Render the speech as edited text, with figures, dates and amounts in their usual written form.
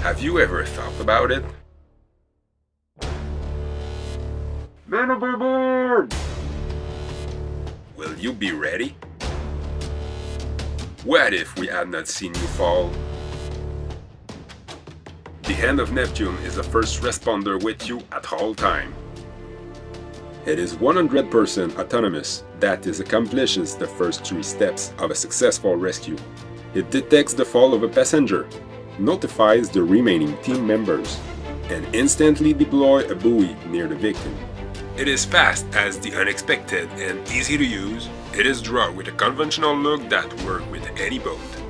Have you ever thought about it? Man overboard! Will you be ready? What if we had not seen you fall? The Hand of Neptune is a first responder with you at all time. It is 100% autonomous, that is, accomplishes the first 3 steps of a successful rescue. It detects the fall of a passenger, notifies the remaining team members, and instantly deploys a buoy near the victim. It is fast as the unexpected and easy to use. It is drawn with a conventional look that works with any boat.